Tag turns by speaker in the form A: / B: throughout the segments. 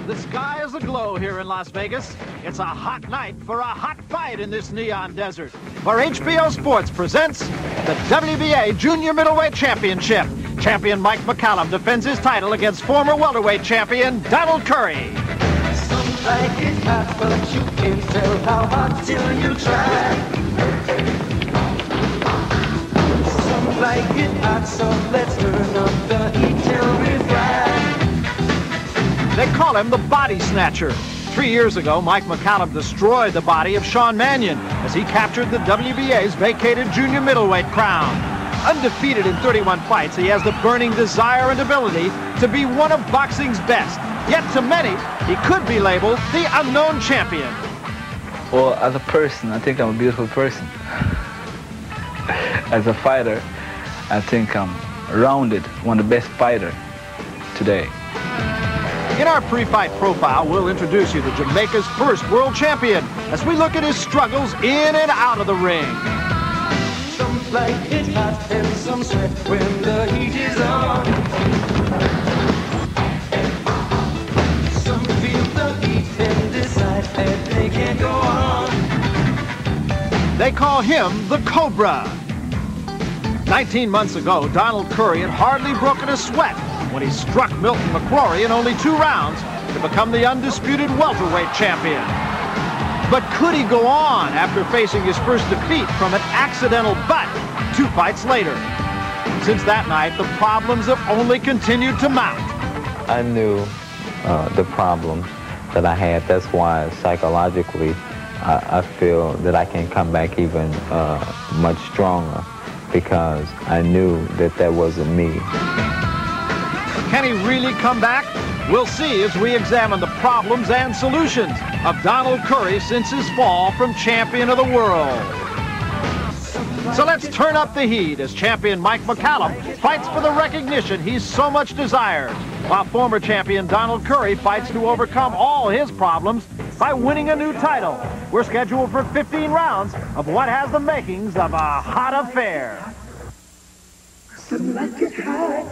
A: The sky is aglow here in Las Vegas. It's a hot night for a hot fight in this neon desert. For HBO Sports presents the WBA Junior Middleweight Championship. Champion Mike McCallum defends his title against former welterweight champion Donald Curry.
B: Some like it hot, but you can't tell how hot till you try. Some like it hot, so let's turn up the heat till we fry.
A: They call him the Body Snatcher. 3 years ago, Mike McCallum destroyed the body of Sean Mannion as he captured the WBA's vacated junior middleweight crown. Undefeated in 31 fights, he has the burning desire and ability to be one of boxing's best. Yet to many, he could be labeled the unknown champion.
C: Well, as a person, I think I'm a beautiful person. As a fighter, I think I'm rounded, one of the best fighters today.
A: In our pre-fight profile, we'll introduce you to Jamaica's first world champion as we look at his struggles in and out of the ring.
B: Some like it hot and some sweat when the heat is on. Some feel the heat and decide that they can't go on.
A: They call him the Cobra. 19 months ago, Donald Curry had hardly broken a sweat when he struck Milton McCrory in only 2 rounds to become the undisputed welterweight champion. But could he go on after facing his first defeat from an accidental butt 2 fights later? Since that night, the problems have only continued to mount.
D: I knew the problems that I had. That's why psychologically I feel that I can come back even much stronger, because I knew that that wasn't me.
A: Can he really come back? We'll see as we examine the problems and solutions of Donald Curry since his fall from champion of the world. So let's turn up the heat as champion Mike McCallum fights for the recognition he's so much desired, while former champion Donald Curry fights to overcome all his problems by winning a new title. We're scheduled for 15 rounds of what has the makings of a hot affair.
B: Some like it hot.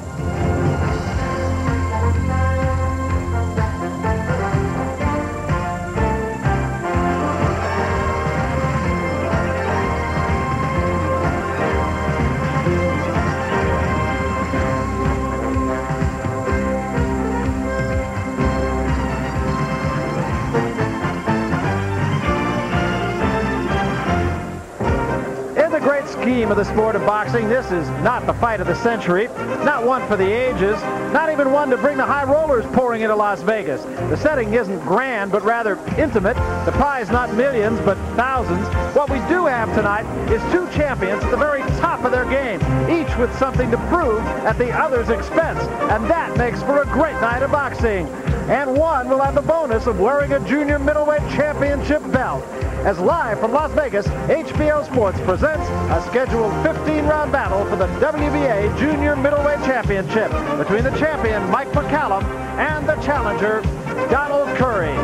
A: Scheme of the sport of boxing, this is not the fight of the century, not one for the ages, not even one to bring the high rollers pouring into Las Vegas. The setting isn't grand, but rather intimate. The prize not millions, but thousands. What we do have tonight is 2 champions at the very top of their game, each with something to prove at the other's expense, and that makes for a great night of boxing. And one will have the bonus of wearing a junior middleweight championship belt. As live from Las Vegas, HBO Sports presents a scheduled 15-round battle for the WBA Junior Middleweight Championship between the champion Mike McCallum and the challenger Donald Curry.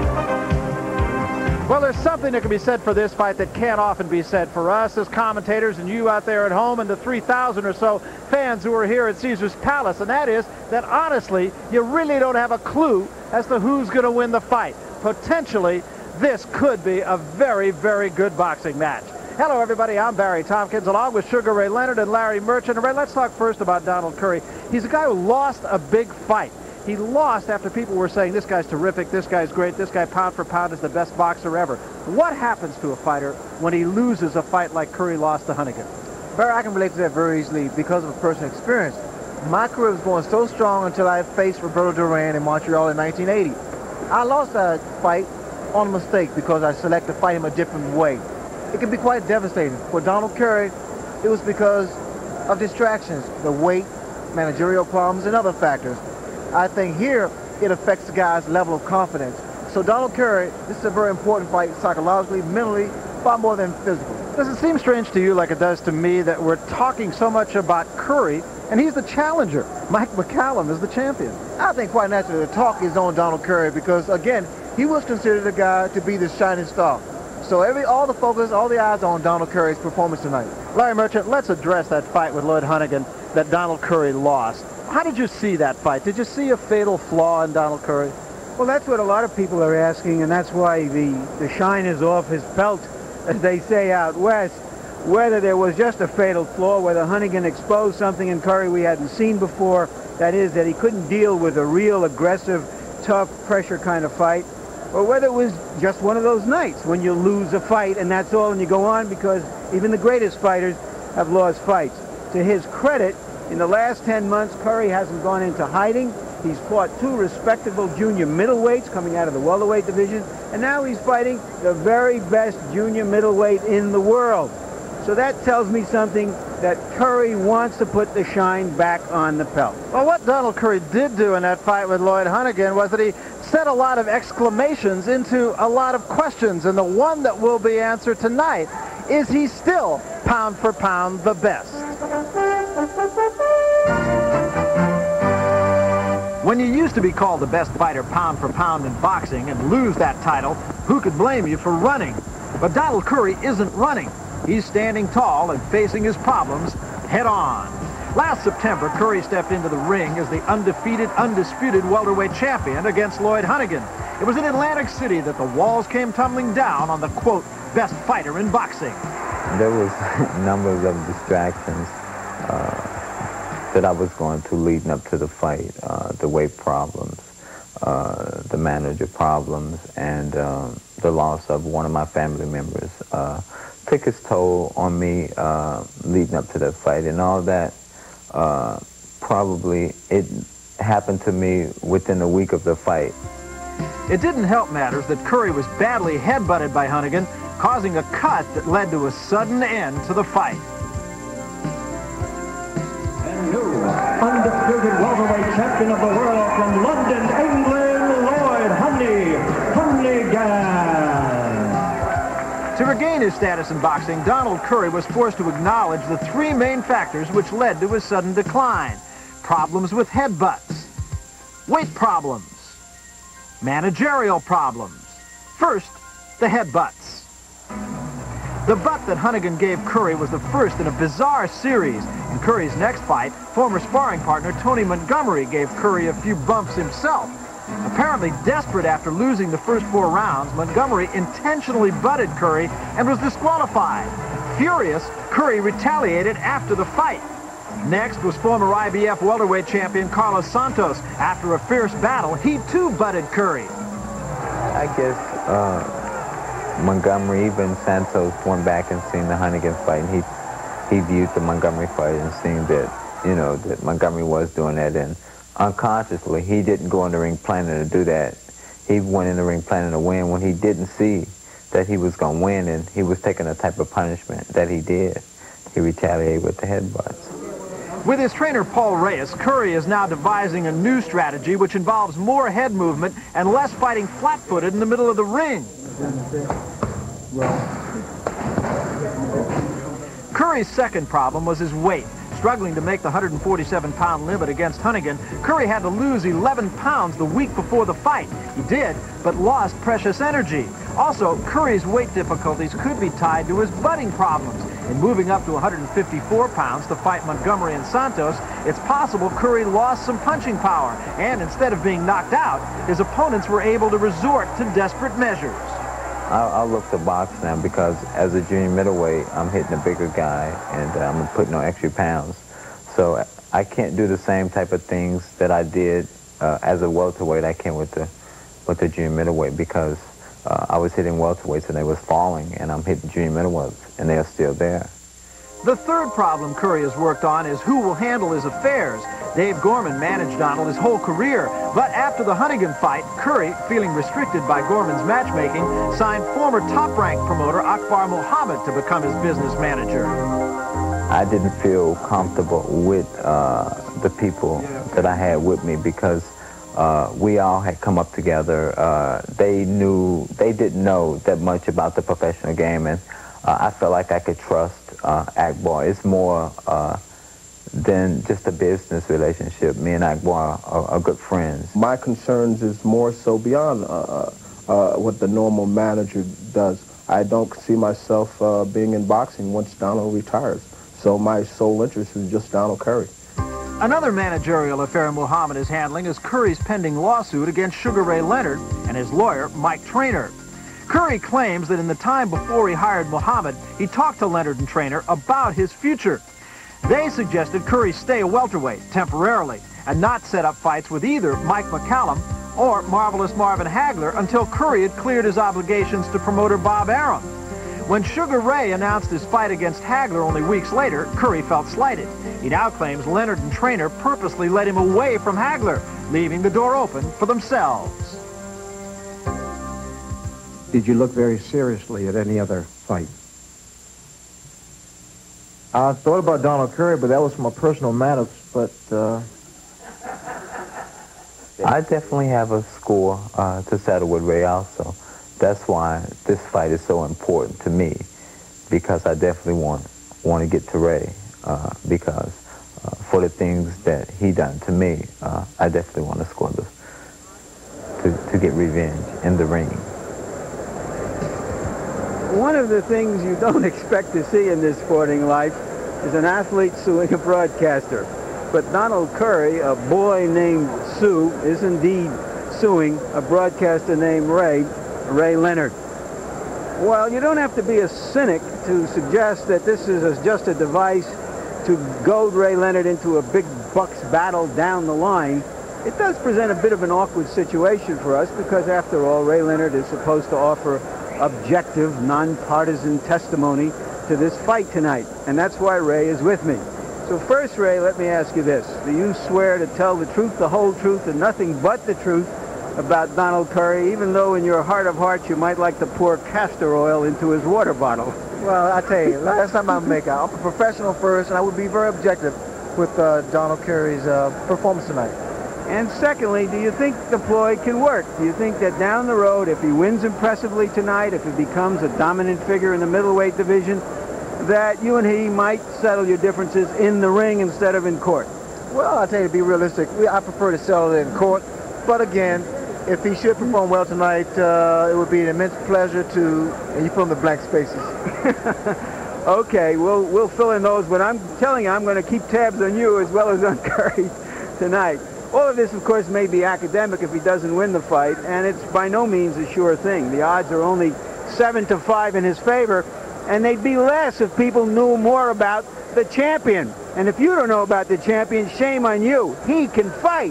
A: Well, there's something that can be said for this fight that can't often be said for us as commentators and you out there at home and the 3,000 or so fans who are here at Caesars Palace, and that is that honestly, you really don't have a clue as to who's going to win the fight. Potentially, this could be a very, very good boxing match. Hello, everybody. I'm Barry Tompkins, along with Sugar Ray Leonard and Larry Merchant. And Ray, let's talk first about Donald Curry. He's a guy who lost a big fight. He lost after people were saying, this guy's terrific, this guy's great, this guy pound for pound is the best boxer ever. What happens to a fighter when he loses a fight like Curry lost to Hunnigan?
E: Barry, I can relate to that very easily because of a personal experience. My career was going so strong until I faced Roberto Duran in Montreal in 1980. I lost that fight on a mistake because I selected to fight him a different way. It can be quite devastating. For Donald Curry, it was because of distractions, the weight, managerial problems, and other factors. I think here it affects the guy's level of confidence. So Donald Curry, this is a very important fight psychologically, mentally, far more than physically.
A: Does it seem strange to you, like it does to me, that we're talking so much about Curry and he's the challenger? Mike McCallum is the champion.
E: I think quite naturally the talk is on Donald Curry because, again, he was considered a guy to be the shining star. So all the focus, all the eyes are on Donald Curry's performance tonight.
A: Larry Merchant, let's address that fight with Lloyd Hunnigan that Donald Curry lost. How did you see that fight? Did you see a fatal flaw in Donald Curry?
F: Well, that's what a lot of people are asking, and that's why the shine is off his pelt, as they say out west. Whether there was just a fatal flaw, whether Honeyghan exposed something in Curry we hadn't seen before, that is, that he couldn't deal with a real aggressive, tough, pressure kind of fight, or whether it was just one of those nights when you lose a fight and that's all and you go on, because even the greatest fighters have lost fights. To his credit, in the last 10 months, Curry hasn't gone into hiding. He's fought 2 respectable junior middleweights coming out of the welterweight division, and now he's fighting the very best junior middleweight in the world. So that tells me something, that Curry wants to put the shine back on the pelt.
A: Well, what Donald Curry did do in that fight with Lloyd Honeyghan was that he set a lot of exclamations into a lot of questions, and the one that will be answered tonight, is he still, pound for pound, the best? When you used to be called the best fighter pound for pound in boxing and lose that title, who could blame you for running? But Donald Curry isn't running. He's standing tall and facing his problems head on. Last September, Curry stepped into the ring as the undefeated, undisputed welterweight champion against Lloyd Honeyghan. It was in Atlantic City that the walls came tumbling down on the, quote, best fighter in boxing.
D: There was numbers of distractions that I was going through leading up to the fight. The weight problems, the manager problems, and the loss of one of my family members took its toll on me leading up to that fight. And all that, probably, it happened to me within a week of the fight.
A: It didn't help matters that Curry was badly headbutted by Honeyghan, causing a cut that led to a sudden end to the fight.
G: And new undisputed welterweight champion of the world from London, England, Lloyd Honeyghan.
A: To regain his status in boxing, Donald Curry was forced to acknowledge the 3 main factors which led to his sudden decline. Problems with headbutts, weight problems, managerial problems. First, the headbutts. The butt that Honeyghan gave Curry was the first in a bizarre series. In Curry's next fight, former sparring partner Tony Montgomery gave Curry a few bumps himself. Apparently desperate after losing the first 4 rounds, Montgomery intentionally butted Curry and was disqualified. Furious, Curry retaliated after the fight. Next was former IBF welterweight champion Carlos Santos. After a fierce battle, he too butted Curry.
D: I guess Montgomery, even Santos, went back and seen the Honeyghan fight, and he viewed the Montgomery fight and seen that, you know, that Montgomery was doing that, and unconsciously, he didn't go in the ring planning to do that. He went in the ring planning to win when he didn't see that he was going to win, and he was taking the type of punishment that he did. He retaliated with the headbutts.
A: With his trainer Paul Reyes, Curry is now devising a new strategy which involves more head movement and less fighting flat-footed in the middle of the ring. Curry's second problem was his weight. Struggling to make the 147-pound limit against Honeyghan, Curry had to lose 11 pounds the week before the fight. He did, but lost precious energy. Also, Curry's weight difficulties could be tied to his butting problems. In moving up to 154 pounds to fight Montgomery and Santos, it's possible Curry lost some punching power, and instead of being knocked out, his opponents were able to resort to desperate measures.
D: I'll look to box now because as a junior middleweight, I'm hitting a bigger guy and I'm putting on extra pounds. So I can't do the same type of things that I did as a welterweight I can with the junior middleweight because I was hitting welterweights and they was falling, and I'm hitting junior middleweights and they are still there.
A: The third problem Curry has worked on is who will handle his affairs. Dave Gorman managed Donald his whole career, but after the Honeyghan fight, Curry, feeling restricted by Gorman's matchmaking, signed former top-ranked promoter Akbar Muhammad to become his business manager.
D: I didn't feel comfortable with the people that I had with me because we all had come up together. They didn't know that much about the professional game, and I felt like I could trust Akbar. It's more than just a business relationship. Me and Akbar are good friends.
H: My concerns is more so beyond what the normal manager does. I don't see myself being in boxing once Donald retires. So my sole interest is just Donald Curry.
A: Another managerial affair Muhammad is handling is Curry's pending lawsuit against Sugar Ray Leonard and his lawyer, Mike Traynor. Curry claims that in the time before he hired Muhammad, he talked to Leonard and Traynor about his future. They suggested Curry stay a welterweight temporarily and not set up fights with either Mike McCallum or Marvelous Marvin Hagler until Curry had cleared his obligations to promoter Bob Arum. When Sugar Ray announced his fight against Hagler only weeks later, Curry felt slighted. He now claims Leonard and Traynor purposely led him away from Hagler, leaving the door open for themselves.
G: Did you look very seriously at any other fight?
E: I thought about Donald Curry, but that was from a personal matter. But
D: I definitely have a score to settle with Ray also. That's why this fight is so important to me, because I definitely want to get to Ray, because for the things that he done to me, I definitely want to score to get revenge in the ring.
F: One of the things you don't expect to see in this sporting life is an athlete suing a broadcaster. But Donald Curry, a boy named Sue, is indeed suing a broadcaster named Ray Leonard. Well, you don't have to be a cynic to suggest that this is just a device to goad Ray Leonard into a big bucks battle down the line. It does present a bit of an awkward situation for us because, after all, Ray Leonard is supposed to offer objective, nonpartisan testimony to this fight tonight, and that's why Ray is with me. So first, Ray, let me ask you this. Do you swear to tell the truth, the whole truth, and nothing but the truth about Donald Curry, even though in your heart of hearts you might like to pour castor oil into his water bottle?
E: well, I tell you, that's not my makeup. I'm a professional first, and I would be very objective with Donald Curry's performance tonight.
F: And secondly, do you think the ploy can work? Do you think that down the road, if he wins impressively tonight, if he becomes a dominant figure in the middleweight division, that you and he might settle your differences in the ring instead of in court?
E: Well, I tell you, to be realistic, I prefer to settle it in court. But again, if he should perform well tonight, it would be an immense pleasure to, and you fill in the blank spaces.
F: Okay, we'll fill in those, but I'm telling you, I'm going to keep tabs on you as well as on Curry tonight. All of this, of course, may be academic if he doesn't win the fight, and it's by no means a sure thing. The odds are only 7-5 in his favor, and they'd be less if people knew more about the champion. And if you don't know about the champion, shame on you. He can fight.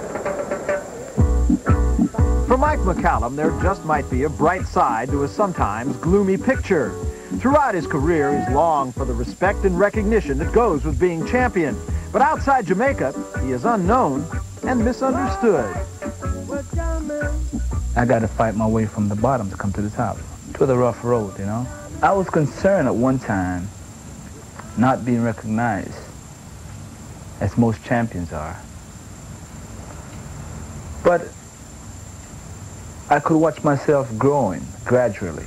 A: For Mike McCallum, there just might be a bright side to a sometimes gloomy picture. Throughout his career, he's longed for the respect and recognition that goes with being champion. But outside Jamaica, he is unknown and misunderstood.
C: I got to fight my way from the bottom to come to the top. It was a rough road, you know. I was concerned at one time not being recognized as most champions are. But I could watch myself growing gradually.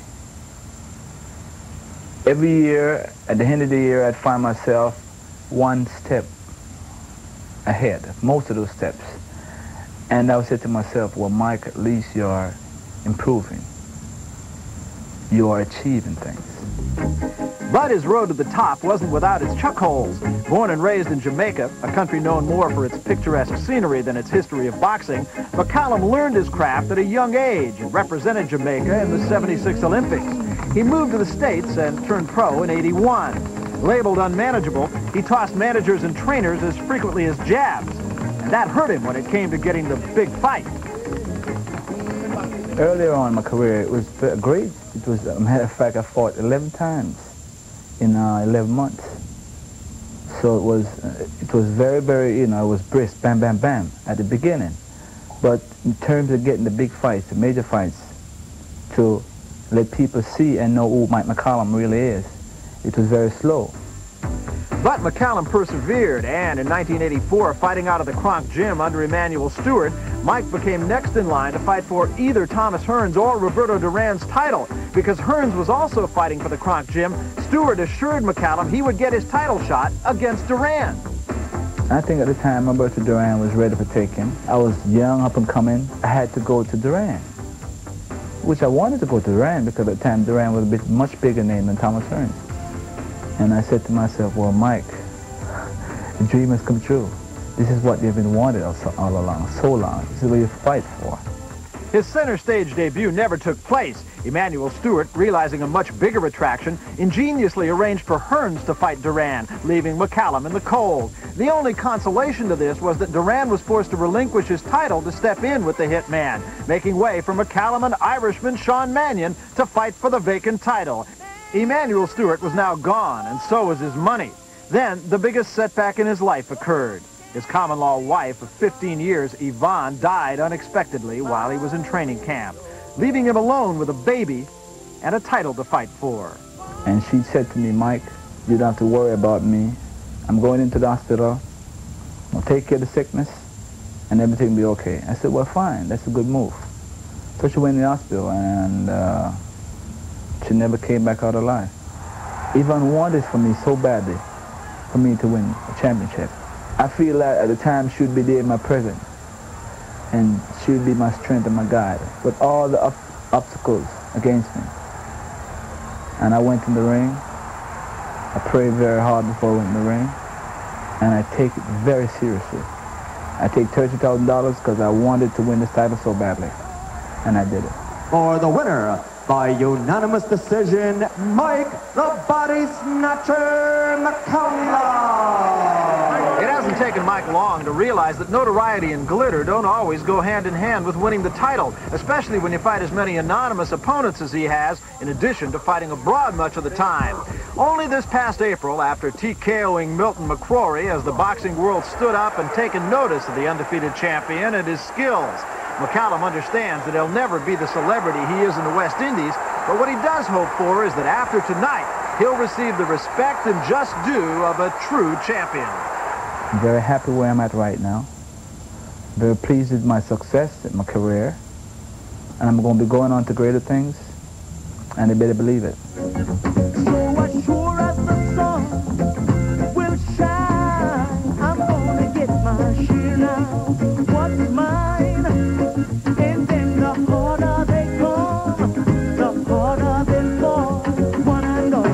C: Every year, at the end of the year, I'd find myself one step ahead of most of those steps. And I would say to myself, well, Mike, at least you're improving. You are achieving things.
A: But his road to the top wasn't without its chuck holes. Born and raised in Jamaica, a country known more for its picturesque scenery than its history of boxing, McCallum learned his craft at a young age and represented Jamaica in the '76 Olympics. He moved to the States and turned pro in '81. Labeled unmanageable, he tossed managers and trainers as frequently as jabs. And that hurt him when it came to getting the big fight.
C: Earlier on in my career, it was great. It was, as a matter of fact, I fought 11 times in 11 months. So it was very, very, you know, it was brisk, bam, bam, bam at the beginning. But in terms of getting the big fights, the major fights, to let people see and know who Mike McCallum really is, it was very slow.
A: But McCallum persevered, and in 1984, fighting out of the Kronk Gym under Emanuel Stewart, Mike became next in line to fight for either Thomas Hearns or Roberto Duran's title. Because Hearns was also fighting for the Kronk Gym, Stewart assured McCallum he would get his title shot against Duran.
C: I think at the time Roberto Duran was ready for taking. I was young, up and coming. I had to go to Duran, which I wanted to go to Duran because at the time Duran was a much bigger name than Thomas Hearns. And I said to myself, well, Mike, the dream has come true. this is what they've been wanted all along, so long. This is what you fight for.
A: His center stage debut never took place. Emmanuel Stewart, realizing a much bigger attraction, ingeniously arranged for Hearns to fight Duran, leaving McCallum in the cold. The only consolation to this was that Duran was forced to relinquish his title to step in with the Hitman, making way for McCallum and Irishman Sean Manion to fight for the vacant title. Emmanuel Stewart was now gone, and so was his money. Then, the biggest setback in his life occurred. His common-law wife of 15 years, Yvonne, died unexpectedly while he was in training camp, leaving him alone with a baby and a title to fight for.
C: And she said to me, Mike, you don't have to worry about me. I'm going into the hospital. I'll take care of the sickness, and everything will be okay. I said, well, fine. That's a good move. So she went in the hospital, and she never came back out alive. Yvonne wanted for me so badly for me to win a championship. I feel that at the time she would be there in my presence, and she would be my strength and my guide. With all the obstacles against me. And I went in the ring. I prayed very hard before I went in the ring, and I take it very seriously. I take $30,000 because I wanted to win this title so badly, and I did it.
G: For the winner, by unanimous decision, Mike the Body Snatcher McCallum.
A: It hasn't taken Mike long to realize that notoriety and glitter don't always go hand in hand with winning the title, especially when you fight as many anonymous opponents as he has, in addition to fighting abroad much of the time. Only this past April, after TKOing Milton McCrory as the boxing world stood up and taken notice of the undefeated champion and his skills, McCallum understands that he'll never be the celebrity he is in the West Indies, but what he does hope for is that after tonight, he'll receive the respect and just due of a true champion.
C: I'm very happy where I'm at right now. Very pleased with my success in my career. And I'm going to be going on to greater things, and they better believe it.
B: So as sure as the sun will shine, I'm gonna get my share now. What's mine? And then the harder they come, the harder they fall. One and all.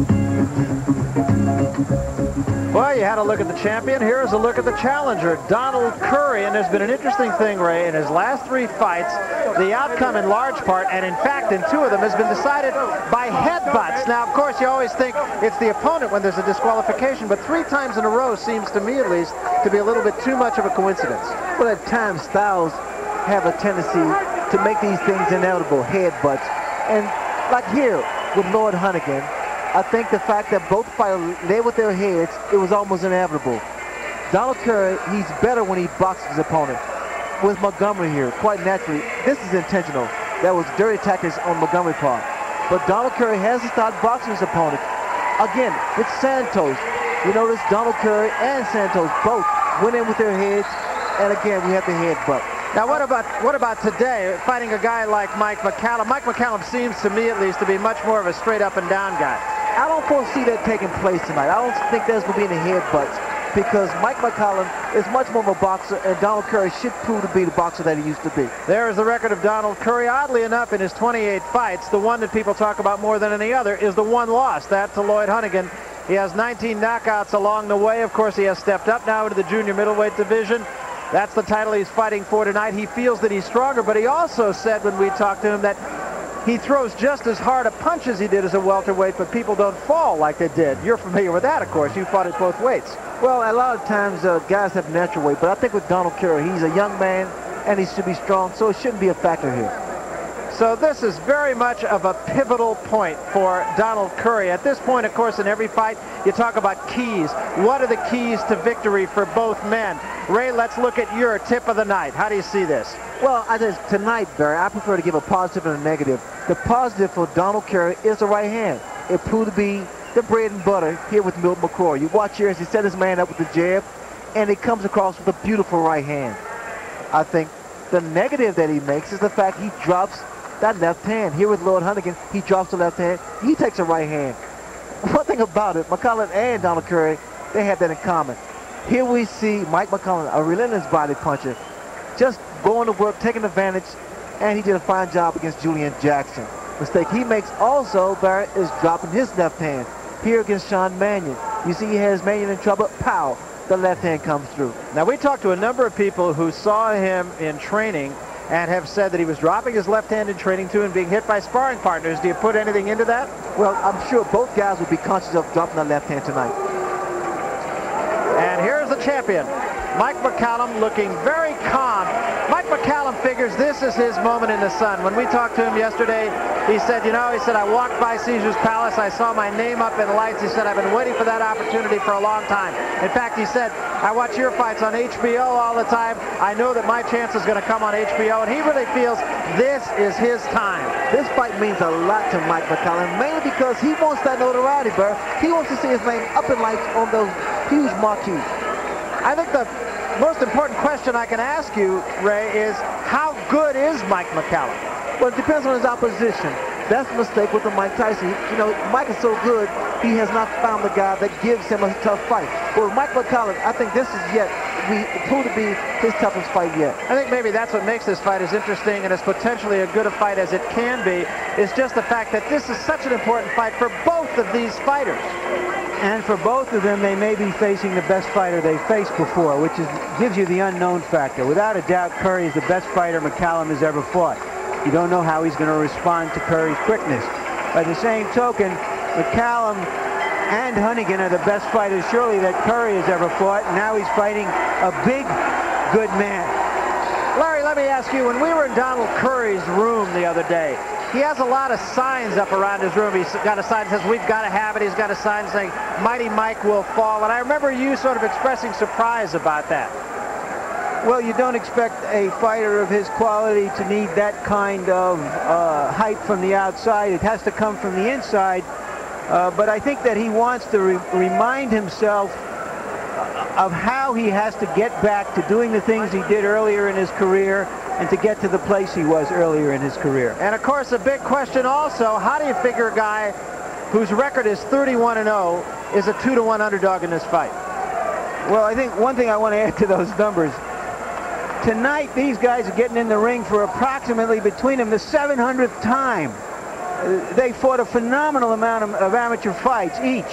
A: Well, you had a look at the champion. Here's a look at the challenger, Donald Curry. And there's been an interesting thing, Ray. In his last 3 fights, the outcome in large part, and in fact in 2 of them, has been decided by headbutts. Now, of course, you always think it's the opponent when there's a disqualification, but 3 times in a row seems to me, at least, to be a little bit too much of a coincidence.
E: Well, at times, styles have a tendency to make these things inevitable, headbutts. And like here with Lloyd Honeyghan, I think the fact that both fighters led with their heads, it was almost inevitable. Donald Curry, he's better when he boxes his opponent. With Montgomery here, quite naturally, this is intentional. That was dirty tactics on Montgomery's part. But Donald Curry has to start boxing his opponent. Again, with Santos, you notice Donald Curry and Santos both went in with their heads, and again, we have the headbutt.
A: Now, what about today, fighting a guy like Mike McCallum? Mike McCallum seems to me, at least, to be much more of a straight up and down guy.
E: I don't foresee that taking place tonight. I don't think there's going to be any headbutts because Mike McCallum is much more of a boxer, and Donald Curry should prove to be the boxer that he used to be.
A: There is the record of Donald Curry. Oddly enough, in his 28 fights, the one that people talk about more than any other is the one loss, that to Lloyd Honeyghan. He has 19 knockouts along the way. Of course, he has stepped up now into the junior middleweight division. That's the title he's fighting for tonight. He feels that he's stronger, but he also said when we talked to him that he throws just as hard a punch as he did as a welterweight, but people don't fall like they did. You're familiar with that, of course. You fought at both weights.
E: Well, a lot of times guys have natural weight, but I think with Donald Curry, he's a young man, and he should be strong, so it shouldn't be a factor here.
A: So this is very much of a pivotal point for Donald Curry. At this point, of course, in every fight, you talk about keys. What are the keys to victory for both men? Ray, let's look at your tip of the night. How do you see this?
E: Well, tonight, Barry, I prefer to give a positive and a negative. The positive for Donald Curry is the right hand. It proved to be the bread and butter here with Milton McCrory. You watch here as he set his man up with the jab, and he comes across with a beautiful right hand. I think the negative that he makes is the fact he drops that left hand. Here with Lloyd Honeyghan, he drops the left hand. He takes a right hand. One thing about it, McCallum and Donald Curry, they have that in common. Here we see Mike McCallum, a relentless body puncher, just going to work, taking advantage, and he did a fine job against Julian Jackson. Mistake he makes also, Barrett, is dropping his left hand here against Sean Manion. You see he has Manion in trouble. Pow! the left hand comes through.
A: Now, we talked to a number of people who saw him in training and have said that he was dropping his left hand in training too and being hit by sparring partners. Do you put anything into that?
E: Well, I'm sure both guys will be conscious of dropping the left hand tonight.
A: And here's the champion, Mike McCallum, looking very calm. Mike McCallum figures this is his moment in the sun. When we talked to him yesterday, he said, I walked by Caesar's Palace. I saw my name up in lights. He said, I've been waiting for that opportunity for a long time. In fact, he said, I watch your fights on HBO all the time. I know that my chance is going to come on HBO. And he really feels this is his time.
E: This fight means a lot to Mike McCallum, mainly because he wants that notoriety, Burr. He wants to see his name up in lights on those huge marquees.
A: I think the most important question I can ask you, Ray, is how good is Mike McCallum?
E: Well, it depends on his opposition. That's the mistake with the Mike Tyson. Mike is so good, he has not found the guy that gives him a tough fight. But with Mike McCallum, I think this is yet proved to be his toughest fight yet.
A: I think maybe that's what makes this fight as interesting and as potentially as good a fight as it can be, is just the fact that this is such an important fight for both of these fighters.
F: And for both of them, they may be facing the best fighter they faced before, which gives you the unknown factor. Without a doubt, Curry is the best fighter McCallum has ever fought. You don't know how he's going to respond to Curry's quickness. By the same token, McCallum and Huntington are the best fighters, surely, that Curry has ever fought. And now he's fighting a big, good man.
A: Larry, let me ask you, when we were in Donald Curry's room the other day, he has a lot of signs up around his room. He's got a sign that says, we've got to have it. He's got a sign saying, Mighty Mike will fall. And I remember you sort of expressing surprise about that.
F: Well, you don't expect a fighter of his quality to need that kind of hype from the outside. It has to come from the inside. But I think that he wants to remind himself of how he has to get back to doing the things he did earlier in his career and to get to the place he was earlier in his career.
A: And, of course, a big question also, how do you figure a guy whose record is 31-0 is a 2-to-1 underdog in this fight?
F: Well, I think one thing I want to add to those numbers, tonight these guys are getting in the ring for approximately between them the 700th time. They fought a phenomenal amount of amateur fights each.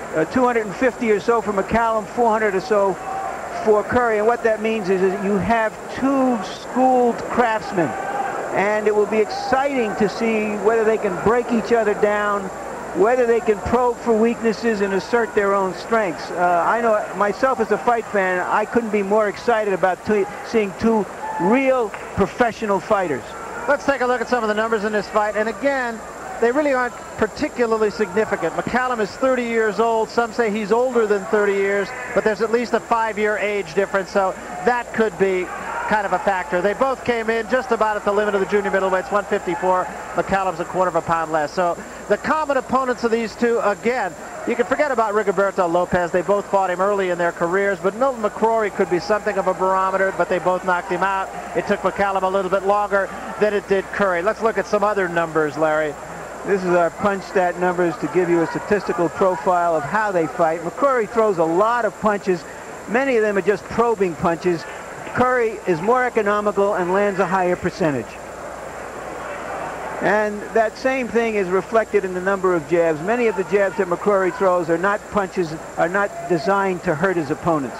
F: 250 or so for McCallum, 400 or so for Curry. And what that means is that you have two schooled craftsmen. And it will be exciting to see whether they can break each other down, whether they can probe for weaknesses and assert their own strengths. I know myself as a fight fan, I couldn't be more excited about seeing two real professional fighters.
A: Let's take a look at some of the numbers in this fight. And again, they really aren't particularly significant. McCallum is 30 years old. Some say he's older than 30 years, but there's at least a 5-year age difference, so that could be kind of a factor. They both came in just about at the limit of the junior middleweights, 154. McCallum's a quarter of a pound less. So the common opponents of these two, again, you can forget about Rigoberto Lopez. They both fought him early in their careers, but Milton McCrory could be something of a barometer, but they both knocked him out. It took McCallum a little bit longer than it did Curry. Let's look at some other numbers, Larry.
F: This is our punch stat numbers to give you a statistical profile of how they fight. McCrory throws a lot of punches. Many of them are just probing punches. Curry is more economical and lands a higher percentage. And that same thing is reflected in the number of jabs. Many of the jabs that McCrory throws are not punches, are not designed to hurt his opponents.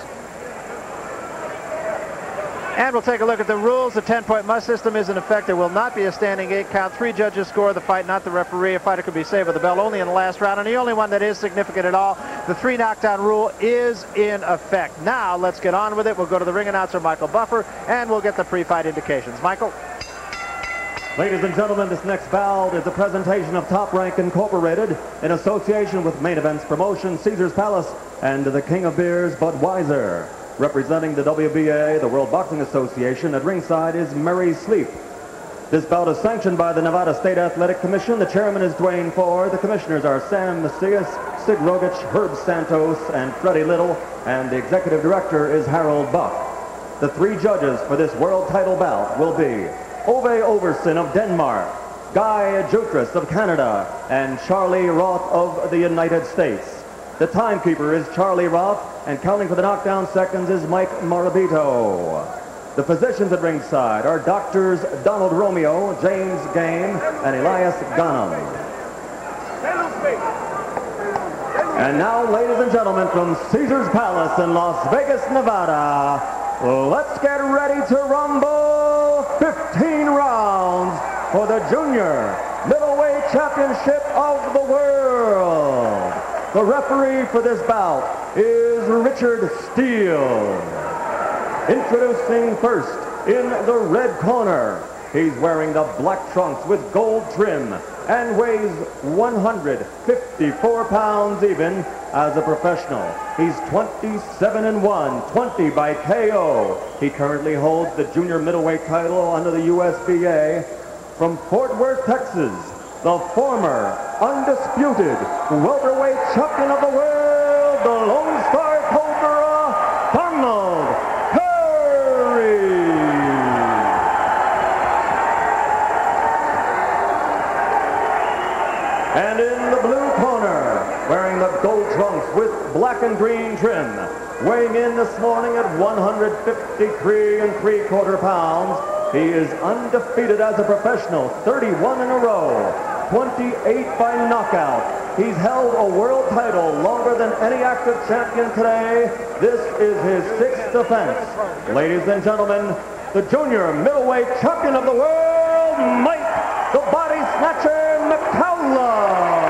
A: And we'll take a look at the rules. The 10-point must system is in effect. There will not be a standing 8 count. 3 judges score the fight, not the referee. A fighter could be saved with the bell only in the last round. And the only one that is significant at all, the 3 knockdown rule is in effect. Now let's get on with it. We'll go to the ring announcer, Michael Buffer, and we'll get the pre-fight indications. Michael?
G: Ladies and gentlemen, this next bout is a presentation of Top Rank Incorporated in association with Main Events Promotion, Caesar's Palace, and the King of Beers, Budweiser. Representing the WBA, the World Boxing Association, at ringside is Murray Sleep. This bout is sanctioned by the Nevada State Athletic Commission. The chairman is Dwayne Ford. The commissioners are Sam Macias, Sid Rogich, Herb Santos, and Freddie Little. And the executive director is Harold Buck. The 3 judges for this world title bout will be Ove Overson of Denmark, Guy Jutras of Canada, and Charlie Roth of the United States. The timekeeper is Charlie Roth, and counting for the knockdown seconds is Mike Morabito. The physicians at ringside are Doctors Donald Romeo, James Game, and Elias Ghanem. And now, ladies and gentlemen, from Caesars Palace in Las Vegas, Nevada, let's get ready to rumble 15 rounds for the Junior Middleweight Championship of the World. The referee for this bout is Richard Steele. Introducing first in the red corner, he's wearing the black trunks with gold trim and weighs 154 pounds even as a professional. He's 27-1, 20 by KO. He currently holds the junior middleweight title under the USBA. From Fort Worth, Texas, the former undisputed welterweight champion of the world, the Lone Star Cobra, Donald Curry. And in the blue corner, wearing the gold trunks with black and green trim, weighing in this morning at 153 3/4 pounds, he is undefeated as a professional, 31 in a row, 28 by knockout. He's held a world title longer than any active champion today. This is his 6th defense. Ladies and gentlemen, the junior middleweight champion of the world, Mike the Body Snatcher McCallum.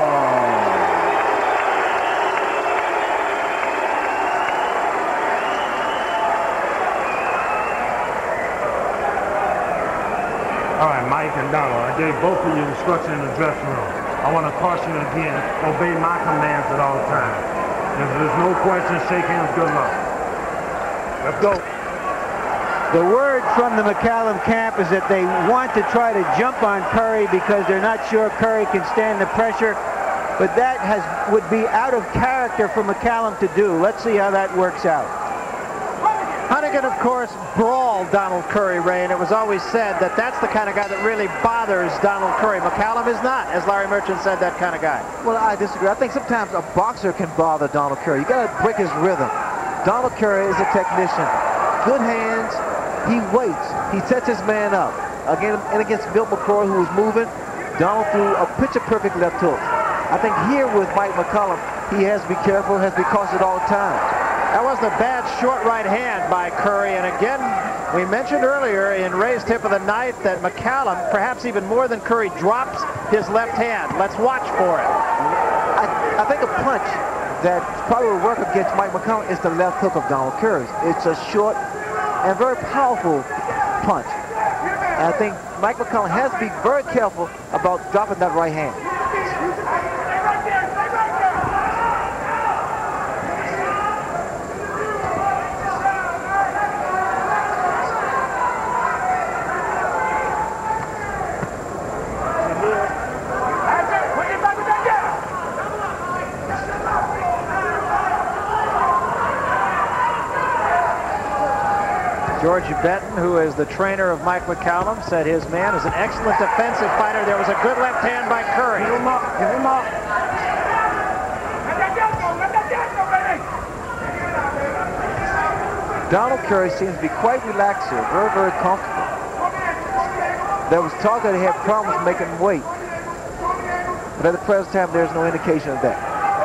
I: All right, Mike and Donald, I gave both of you instruction in the dressing room. I want to caution you again, obey my commands at all times. If there's no question, shake hands, good luck. Let's go.
F: The word from the McCallum camp is that they want to try to jump on Curry because they're not sure Curry can stand the pressure, but that would be out of character for McCallum to do. Let's see how that works out.
A: Hunnigan, of course, brawled Donald Curry, Ray, and it was always said that that's the kind of guy that really bothers Donald Curry. McCallum is not, as Larry Merchant said, that kind of guy.
E: Well, I disagree. I think sometimes a boxer can bother Donald Curry. You got to break his rhythm. Donald Curry is a technician. Good hands. He waits. He sets his man up. Again, and against Milt McCrory, who was moving, Donald threw a picture-perfect left hook. I think here with Mike McCallum, he has to be careful, has to be cautious at all times.
A: That wasn't a bad short right hand by Curry. And again, we mentioned earlier in Ray's tip of the night that McCallum, perhaps even more than Curry, drops his left hand. Let's watch for it.
E: I think a punch that probably will work against Mike McCallum is the left hook of Donald Curry. It's a short and very powerful punch. And I think Mike McCallum has to be very careful about dropping that right hand.
A: George Benton, who is the trainer of Mike McCallum, said his man is an excellent defensive fighter. There was a good left hand by Curry.
I: Give him up, give him up.
E: Donald Curry seems to be quite relaxed here, very, very comfortable. There was talk that he had problems making weight, but at the present time, there's no indication of that.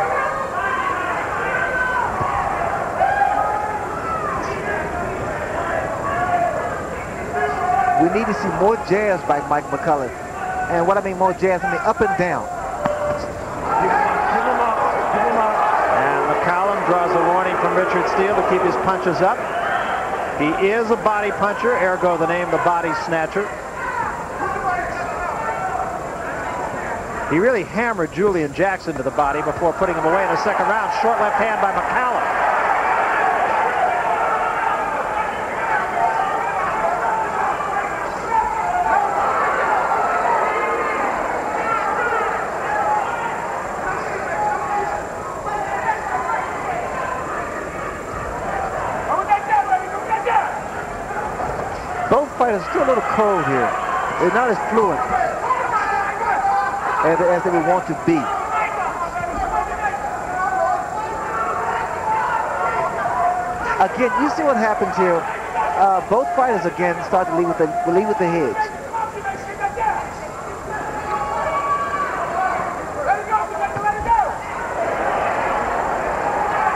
E: We need to see more jabs by Mike McCallum. And what I mean more jabs, I mean up and down.
I: Give him up, give him up.
A: And McCallum draws a warning from Richard Steele to keep his punches up. He is a body puncher, ergo the name the Body Snatcher. He really hammered Julian Jackson to the body before putting him away in the second round. Short left hand by McCallum.
E: Both fighters are still a little cold here. They're not as fluent as they would want to be. Again, you see what happens here. Both fighters again start to lead with the heads.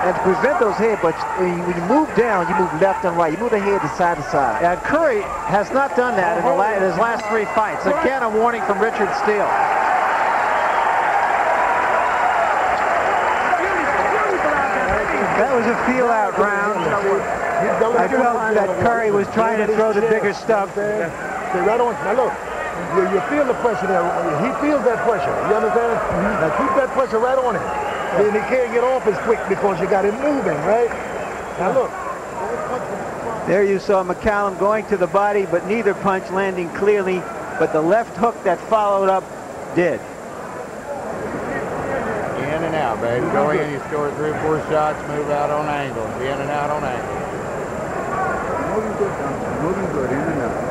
E: and to prevent those head, but when you move down, you move left and right. You move the head to side.
A: And Curry has not done that in his last 3 fights. Again, a warning from Richard Steele.
F: That was a feel-out round. I felt that Curry was trying to throw the bigger stuff.
J: Stay right on. Now look, you feel the pressure there. He feels that pressure. You understand? Now keep that pressure right on him. Then he can't get off as quick because you got him moving, right? Now look.
F: There you saw McCallum going to the body, but neither punch landing clearly. But the left hook that followed up did.
K: In and out, baby. Go in, you score 3 or 4 shots, move out on angles. In and out on angles.
C: Moving good, Thompson. Moving good, in and out.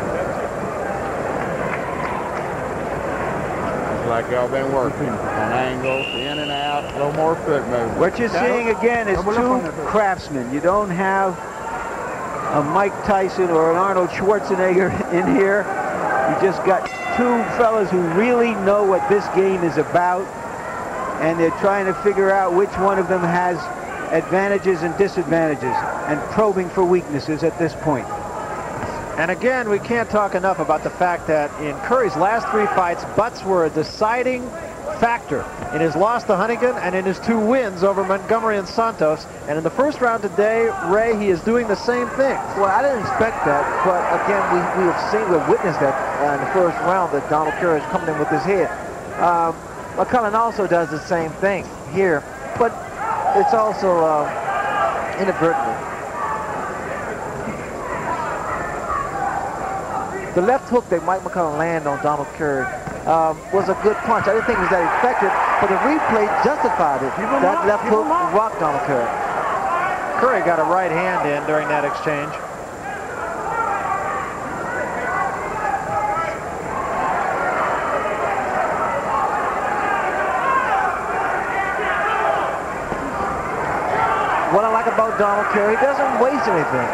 K: It's like y'all been working on angles, in and out, a little more foot movement.
F: What you're seeing again is two craftsmen. You don't have a Mike Tyson or an Arnold Schwarzenegger in here. You just got two fellas who really know what this game is about, and they're trying to figure out which one of them has advantages and disadvantages and probing for weaknesses at this point.
A: And again, we can't talk enough about the fact that in Curry's last 3 fights, butts were a deciding factor in his loss to Huntington and in his 2 wins over Montgomery and Santos. And in the first round today, Ray, he is doing the same thing.
E: Well, I didn't expect that, but again, we've witnessed that in the first round that Donald Curry is coming in with his head. McCullen also does the same thing here, but it's also inadvertently. The left hook that Mike McCullen landed on Donald Curry was a good punch. I didn't think it was that effective, but the replay justified it. That left hook rocked Donald Curry.
A: Curry got a right hand in during that exchange.
E: What I like about Donald Curry, he doesn't waste anything.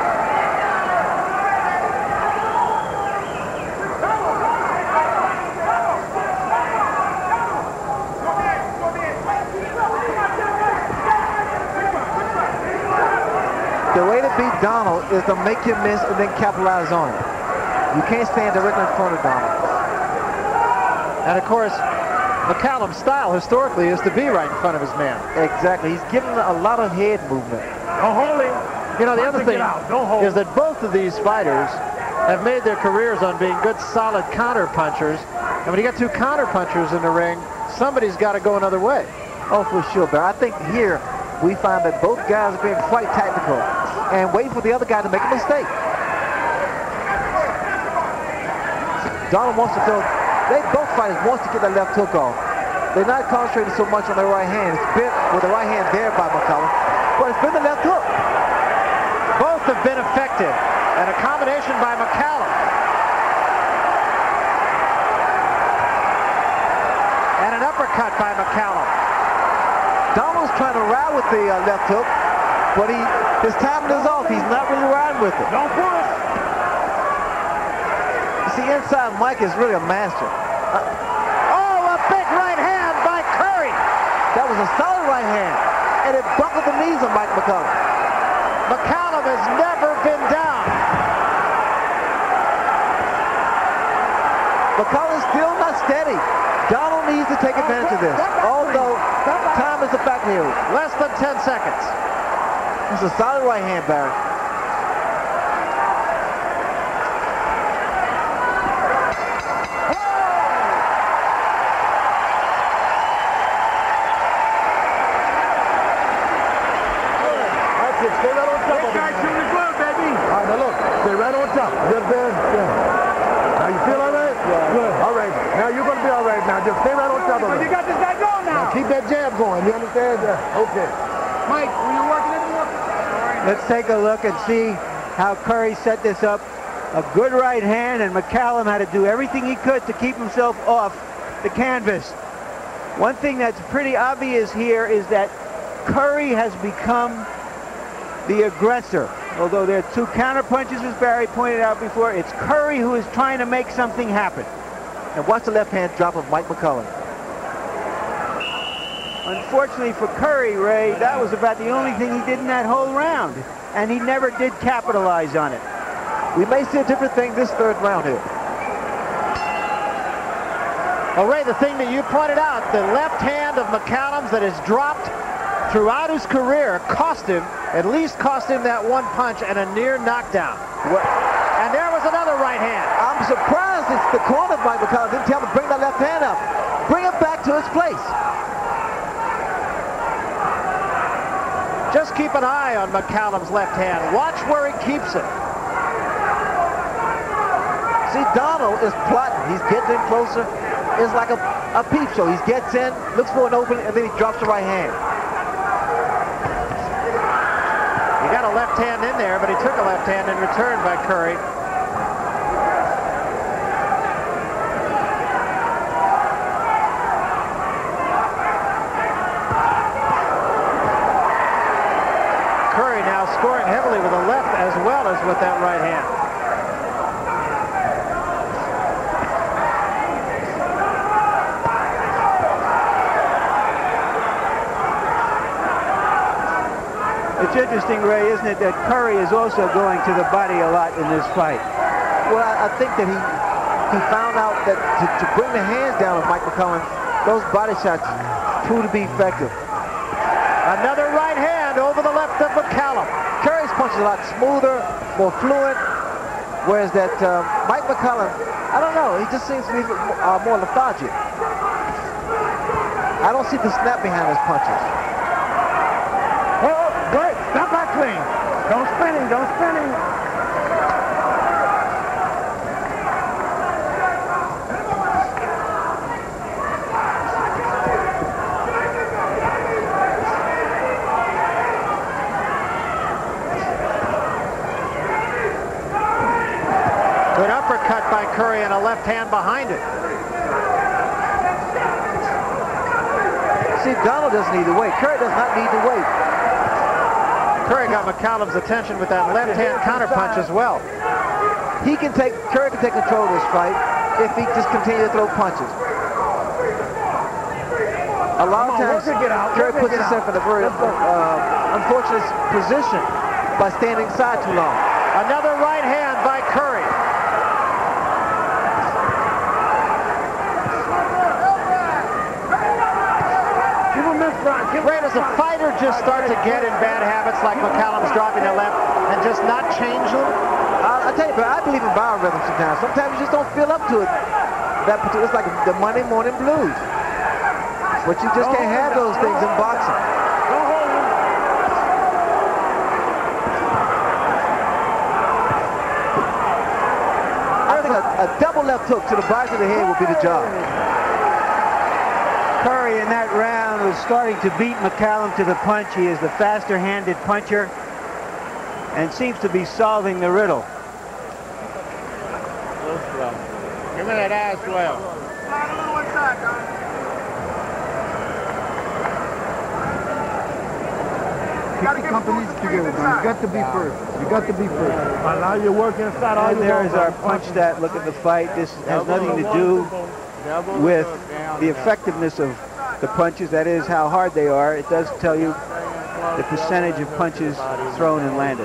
E: The way to beat Donald is to make him miss and then capitalize on it. You can't stand directly in front of Donald.
A: And of course, McCallum's style historically is to be right in front of his man.
E: Exactly. He's given a lot of head movement.
I: Don't hold him.
A: You know, the other thing is that both of these fighters have made their careers on being good, solid counter punchers. And when you got 2 counter punchers in the ring, somebody's got to go another way.
E: Oh, for sure, Barry. I think here we find that both guys are being quite tactical and waiting for the other guy to make a mistake. Donald wants to throw. Both fighters wants to get that left hook off. They're not concentrating so much on their right hand. It's been with the right hand there by McCullen, but it's been the left hook.
A: Both have been effective, and a combination by McCallum. And an uppercut by McCallum.
E: Donald's trying to ride with the left hook, but his timing is off. He's not really riding with it.
I: Don't push.
E: You see, inside Mike is really a master.
A: A big right hand by Curry.
E: That was a solid right hand, and it buckled the knees of Mike McCullen.
A: McCallum has never been down.
E: McCullen's still not steady. Donald needs to take advantage of this, although time is a fact here.
A: Less than 10 seconds.
E: It's a solid right hand, Barry.
J: Stay right on top of him.
I: Baby.
J: All right, now look. Stay right on top. Just there. Yeah. Now you feel all right? Yeah. Good. All right. Now you're going to be all right now. Just stay right on top of him.
I: You got this guy going now.
J: Keep that jab going. You understand? Yeah. Okay.
I: Mike, were you working anymore?
F: Let's take a look and see how Curry set this up. A good right hand, and McCallum had to do everything he could to keep himself off the canvas. One thing that's pretty obvious here is that Curry has become the aggressor. Although there are 2 counter punches, as Barry pointed out before, it's Curry who is trying to make something happen.
E: And watch the left hand drop of Mike McCullen.
F: Unfortunately for Curry, Ray, that was about the only thing he did in that whole round. And he never did capitalize on it.
E: We may see a different thing this third round here.
A: Well, Ray, the thing that you pointed out, the left hand of McCallum's that has dropped throughout his career at least cost him that one punch and a near knockdown. And there was another right hand.
E: I'm surprised it's the corner of Mike McCallum didn't tell him to bring that left hand up. Bring it back to its place.
A: Just keep an eye on McCallum's left hand. Watch where he keeps it.
E: See, Donald is plotting. He's getting in closer. It's like a peep show. He gets in, looks for an opening, and then he drops the right hand.
A: He got a left hand in there, but he took a left hand in return by Curry. Curry now scoring heavily with a left as well as with that right hand.
F: It's interesting, Ray, isn't it, that Curry is also going to the body a lot in this fight.
E: Well, I think that he found out that to bring the hands down of Mike McCallum, those body shots proved to be effective.
A: Another right hand over the left of McCallum.
E: Curry's punch is a lot smoother, more fluent, whereas that Mike McCallum, I don't know, he just seems to be more lethargic. I don't see the snap behind his punches.
J: Oh, great. Stop that clean. Don't spin him. Don't spin him.
A: Good uppercut by Curry and a left hand behind it.
E: See, Donald doesn't need to wait. Curry does not need to wait.
A: Curry got McCallum's attention with that left hand counterpunch as well.
E: Curry can take control of this fight if he just continues to throw punches. A lot of times, Curry puts himself in a very unfortunate position by standing side too long.
A: Another right hand by Curry. Ray, does a fighter just start to get in bad habits like McCallum's dropping the left and just not change them?
E: I tell you, but I believe in biorhythm sometimes. Sometimes you just don't feel up to it. It's like the Monday morning blues. But you just can't have those things in boxing. I think a double left hook to the back of the head would be the job.
F: Curry in that round was starting to beat McCallum to the punch. He is the faster-handed puncher and seems to be solving the riddle.
K: Give me that eye swell.
J: Keep the companies together, man. You got to be first. You got to be first. Now you're working inside all
F: And there is our punch stat. Look at the fight. This has nothing to do with the effectiveness of the punches, that is how hard they are. It does tell you the percentage of punches thrown and landed.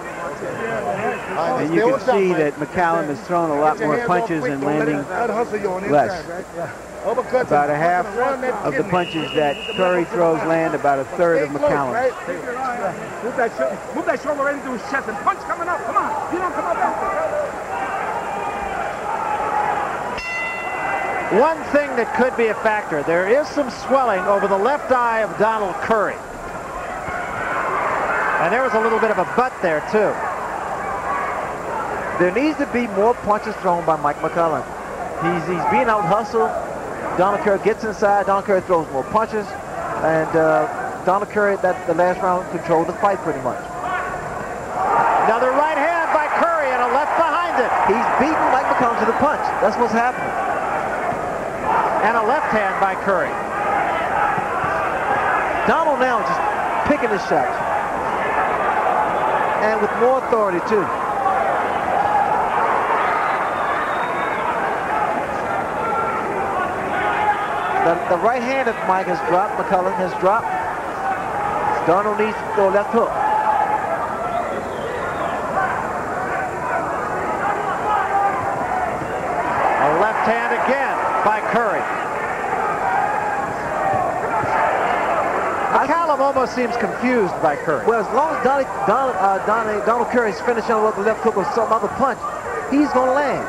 F: And you can see that McCallum has thrown a lot more punches and landing less. About a half of the punches that Curry throws land, about a third of McCallum.
J: Move that shoulder right into his chest and punch coming up. Come on. You don't come up.
A: One thing that could be a factor, there is some swelling over the left eye of Donald Curry. And there was a little bit of a butt there, too.
E: There needs to be more punches thrown by Mike McCallum. He's being out-hustled. Donald Curry gets inside. Donald Curry throws more punches. And Donald Curry, the last round, controlled the fight pretty much.
A: Another right hand by Curry and a left behind it.
E: He's beating Mike McCallum to the punch. That's what's happening.
A: And a left hand by Curry.
E: Donald now just picking his shots. And with more authority, too. The right hand of Mike has dropped. McCullough has dropped. Donald needs to throw left hook.
A: A left hand again by Curry. McCallum almost seems confused by Curry.
E: Well, as long as Donald Curry's finishing with the left hook or some other punch, he's going to land.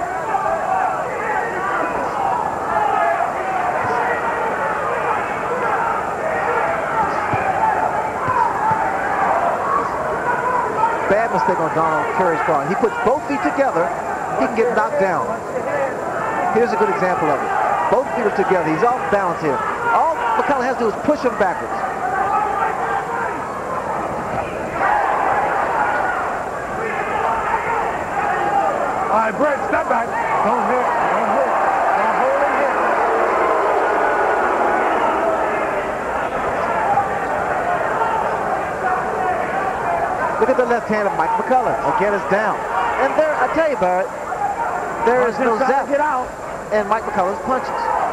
E: Bad mistake on Donald Curry's part. He puts both feet together, he can get knocked down. Here's a good example of it. Both feet are together. He's off balance here. All McCullough has to do is push him backwards.
J: All right, Brett, step back. Don't hit. Don't hit. Don't hold it here.
E: Look at the left hand of Mike McCullough. Again, it's down. And there, I tell you, Barrett, there is no zap.
J: Get out.
E: And Mike McCullough's punches.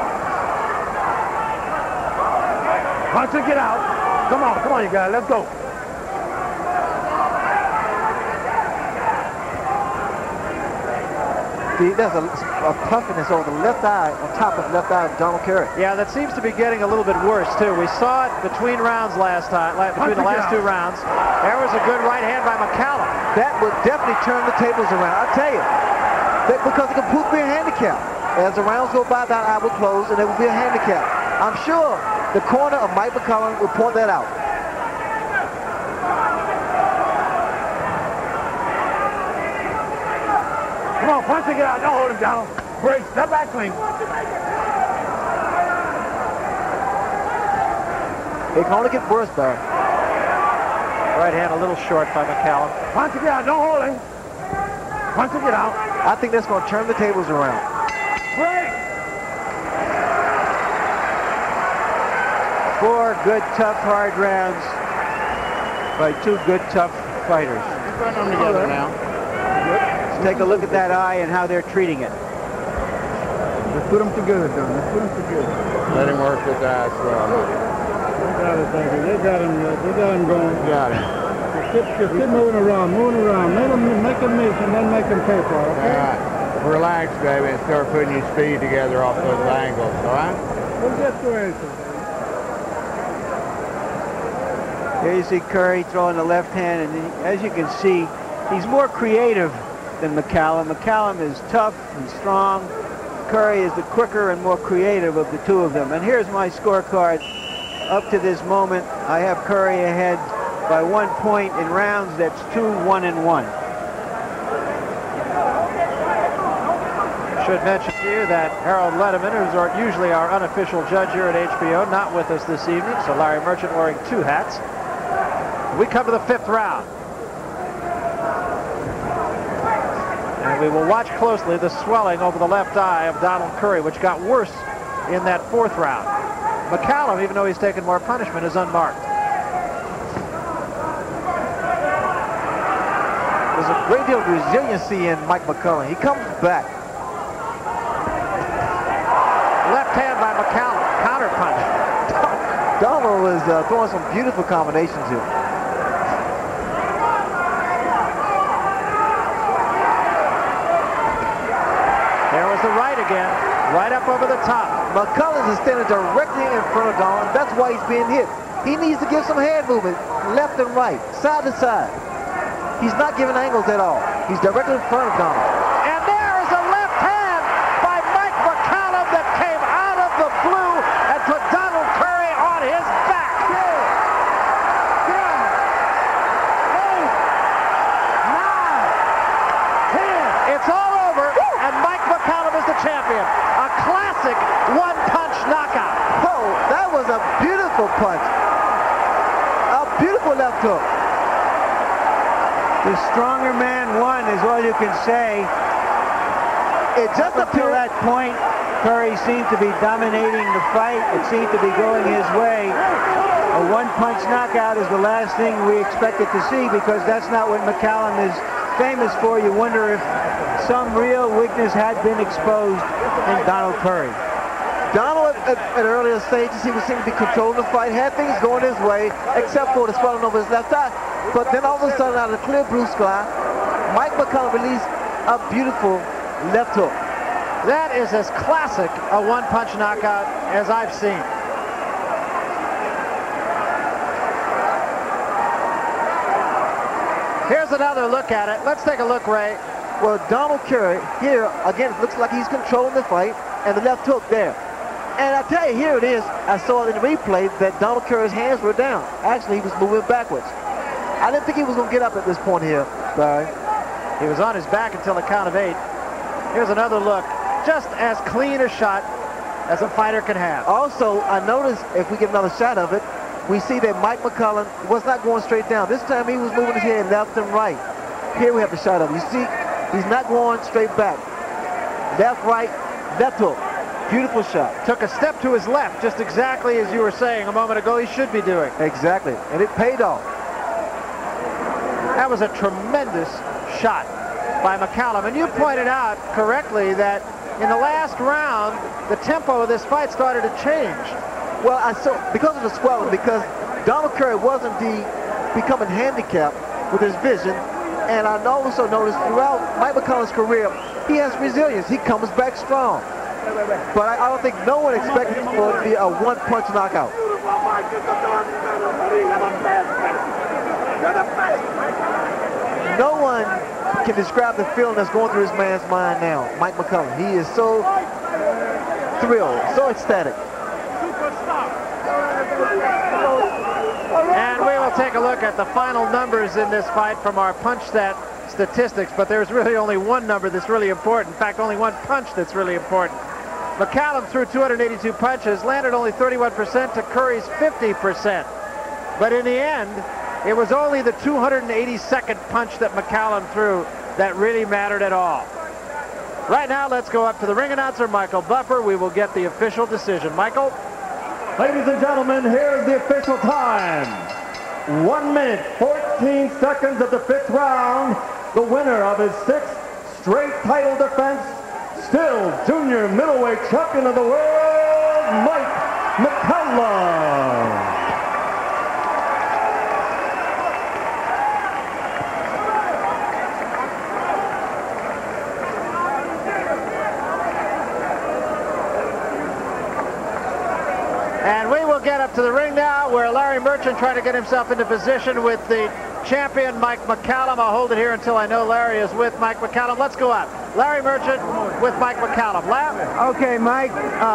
J: Punch and get out. Come on, you guys. Let's go.
E: There's a puffiness over the left eye, on top of the left eye of Donald Curry.
A: Yeah, that seems to be getting a little bit worse, too. We saw it between rounds last time, between the last two rounds. There was a good right hand by McCallum.
E: That would definitely turn the tables around. I'll tell you. Because it could prove to be a handicap. As the rounds go by, that eye will close, and it will be a handicap. I'm sure the corner of Mike McCullough will point that out.
J: Come on, punch and get out. Don't hold him down. Break. Step back clean.
E: It can only get worse, Barry.
A: Right hand a little short by McCallum.
J: Punch and get out. Don't hold him. Punch and get out.
E: I think that's going to turn the tables around.
J: Break.
F: 4 good, tough, hard rounds by 2 good, tough fighters.
K: Put them together now.
F: Let's take a look at that eye and how they're treating it.
J: Let's put them together, Don. Let's put them together.
K: Let him work with that slow.
J: They got it, baby. They got him going.
K: Got it.
J: Just keep moving around. Make him miss and then make him pay for it, okay?
K: All right. Relax, baby, and start putting your speed together off those angles, all right?
J: We'll get to answer.
F: Here you see Curry throwing the left hand, and as you can see, he's more creative than McCallum. McCallum is tough and strong. Curry is the quicker and more creative of the two of them. And here's my scorecard. Up to this moment, I have Curry ahead by 1 point in rounds. That's 2-1-1.
A: Should mention to you that Harold Lederman, who's usually our unofficial judge here at HBO, not with us this evening, so Larry Merchant wearing 2 hats. We come to the 5th round. And we will watch closely the swelling over the left eye of Donald Curry, which got worse in that 4th round. McCallum, even though he's taken more punishment, is unmarked.
E: There's a great deal of resiliency in Mike McCullough. He comes back.
A: Left hand by McCallum. Counter punch.
E: Donald was throwing some beautiful combinations here.
A: There was the right again. Right up over the top.
E: McCullough is standing directly in front of Donald. That's why he's being hit. He needs to give some head movement, left and right, side to side. He's not giving angles at all. He's directly in front of Donald.
A: And there is a left hand by Mike McCallum that came out of the blue and put Donald Curry on his back. 10, 9, 10. It's all over, and Mike McCallum is the champion. A classic one-punch knockout.
E: Oh, that was a beautiful punch. A beautiful left hook.
F: The stronger man won is all you can say.
E: It just
F: up until that point, Curry seemed to be dominating the fight. It seemed to be going his way. A one-punch knockout is the last thing we expected to see because that's not what McCallum is famous for. You wonder if some real weakness had been exposed in Donald Curry.
E: Donald, at an earlier stage, he was seeming to be controlling the fight, had things going his way, except for the swelling over his left eye. But then all of a sudden, out of the clear blue sky, Mike McCollum released a beautiful left hook.
A: That is as classic a one-punch knockout as I've seen. Here's another look at it. Let's take a look, Ray.
E: Well, Donald Curry here, again, it looks like he's controlling the fight, and the left hook there. And I tell you, here it is. I saw it in the replay that Donald Curry's hands were down. Actually, he was moving backwards. I didn't think he was going to get up at this point here, Barry.
A: He was on his back until the count of 8. Here's another look. Just as clean a shot as a fighter can have.
E: Also, I noticed, if we get another shot of it, we see that Mike McCollum was not going straight down. This time he was moving his head left and right. Here we have the shot of it. You see, he's not going straight back. Left, right, left hook. Beautiful shot.
A: Took a step to his left, just exactly as you were saying a moment ago he should be doing.
E: Exactly, and it paid off.
A: That was a tremendous shot by McCollum. And you pointed out correctly that in the last round, the tempo of this fight started to change.
E: Well, I saw, because of the swelling, because Donald Curry was indeed becoming handicapped with his vision, and I also noticed throughout Mike McCollum's career, he has resilience. He comes back strong. But I don't think no one expected for it to be a one-punch knockout. No one can describe the feeling that's going through his man's mind now, Mike McCollum. He is so thrilled, so ecstatic.
A: And we will take a look at the final numbers in this fight from our punch stat statistics, but there's really only one number that's really important. In fact, only one punch that's really important. McCollum threw 282 punches, landed only 31% to Curry's 50%. But in the end, it was only the 282nd punch that McCollum threw that really mattered at all. Right now, let's go up to the ring announcer, Michael Buffer. We will get the official decision. Michael?
G: Ladies and gentlemen, here's the official time. 1 minute, 14 seconds of the 5th round. The winner of his 6th straight title defense, still junior middleweight champion of the world, Mike McCollum.
A: And we will get up to the ring now where Larry Merchant trying to get himself into position with the champion, Mike McCollum. I'll hold it here until I know Larry is with Mike McCollum. Let's go up. Larry Merchant with Mike McCollum. Larry?
F: Okay, Mike,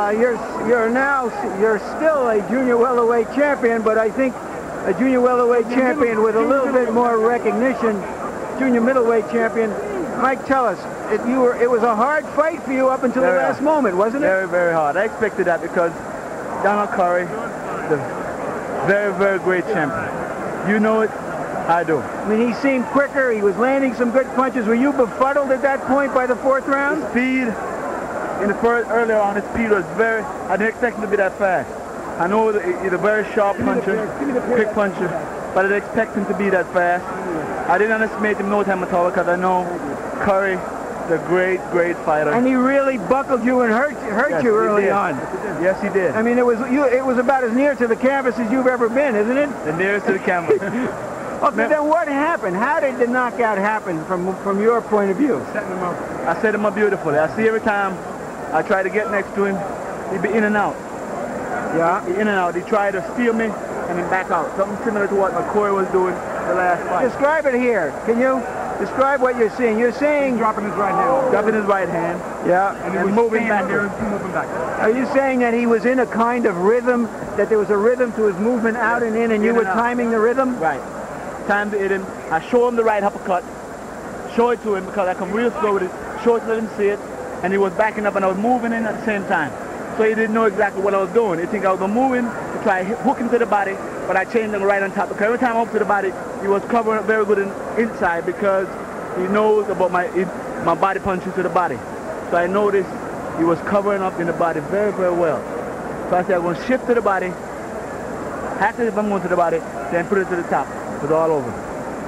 F: you're still a junior welterweight champion, but I think a junior welterweight champion with a little bit more recognition, junior middleweight champion. Mike, tell us, it was a hard fight for you up until the last moment, wasn't it?
C: Very, very hard. I expected that because Donald Curry is a very, very great champion. You know it, I do.
F: I mean, he seemed quicker. He was landing some good punches. Were you befuddled at that point by the 4th round?
C: The speed in the first, earlier on, the speed was very, I didn't expect him to be that fast. I know he's a very sharp puncher, quick puncher, but I didn't expect him to be that fast. I didn't underestimate him no time at all because I know Curry is a great, great fighter.
F: And he really buckled you and hurt you early on.
C: Yes, he did.
F: I mean, it was about as near to the canvas as you've ever been, isn't it?
C: The nearest to the canvas.
F: Okay, then what happened? How did the knockout happen from your point of view?
C: Setting him up. I set him up beautifully. I see every time I try to get next to him, he'd be in and out.
F: Yeah?
C: In and out. He tried to steal me and then back out. Something similar to what McCoy was doing the last fight.
F: Describe it here. Can you describe what you're seeing? You're saying...
C: Dropping his right hand. Dropping his right hand.
F: Yeah.
C: And he was moving back there. Moving back.
F: Are you saying that he was in a kind of rhythm, that there was a rhythm to his movement out and in, and you were timing the rhythm?
C: Right. Time to hit him. I show him the right uppercut. Show it to him because I come real slow with it. Show it to let him see it. And he was backing up and I was moving in at the same time. So he didn't know exactly what I was doing. He think I was moving to try to hook him to the body, but I changed him right on top. Because every time I hooked to the body, he was covering up very good inside because he knows about my body punches to the body. So I noticed he was covering up in the body very, very well. So I said, I'm going to shift to the body. After if I'm going to the body, then put it to the top. It was all over.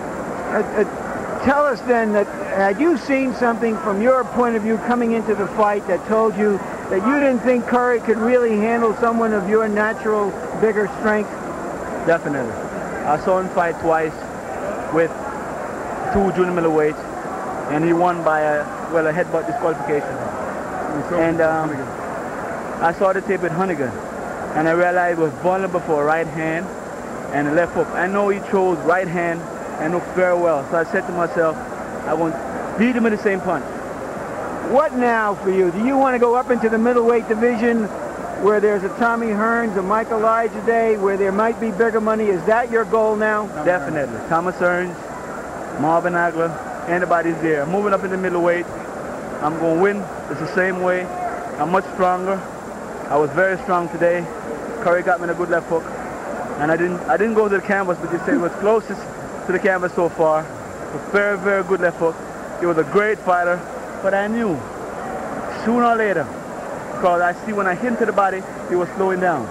F: Tell us then, that had you seen something from your point of view coming into the fight that told you that you didn't think Curry could really handle someone of your natural, bigger strength?
L: Definitely. I saw him fight twice with 2 junior middleweights, and he won by a headbutt disqualification. And I saw the tape with Hunnigan, and I realized he was vulnerable for a right hand and a left hook. I know he chose right hand and hooked very well, so I said to myself, I want to beat him in the same punch.
F: What now for you? Do you want to go up into the middleweight division where there's a Tommy Hearns, a Michael Elijah, where there might be bigger money? Is that your goal now?
L: Definitely. Thomas Hearns, Marvin Hagler, anybody's there. Moving up in the middleweight, I'm going to win. It's the same way. I'm much stronger. I was very strong today. Curry got me in a good left hook. And I didn't go to the canvas, but you said it was closest to the canvas so far. A very, very good left hook. He was a great fighter, but I knew sooner or later, because I see when I hit him to the body, he was slowing down